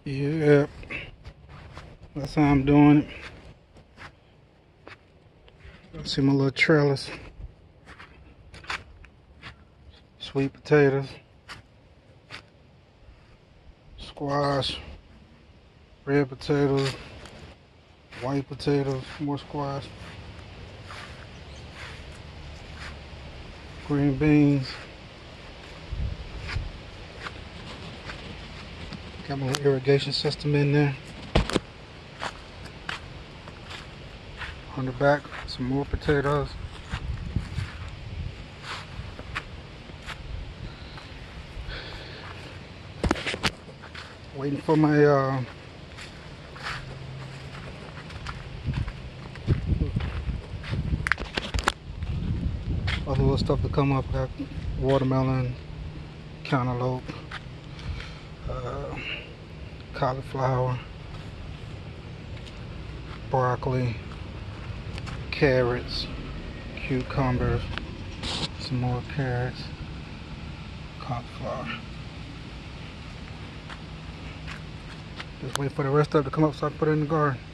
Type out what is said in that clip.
Yeah, that's how I'm doing it. See my little trellis. Sweet potatoes, squash, red potatoes, white potatoes, more squash, green beans. Got my little irrigation system in there. On the back, some more potatoes. Waiting for my other little stuff to come up. Got watermelon, cantaloupe, cauliflower, broccoli, carrots, cucumbers, some more carrots, cauliflower. Just wait for the rest of it to come up so I can put it in the garden.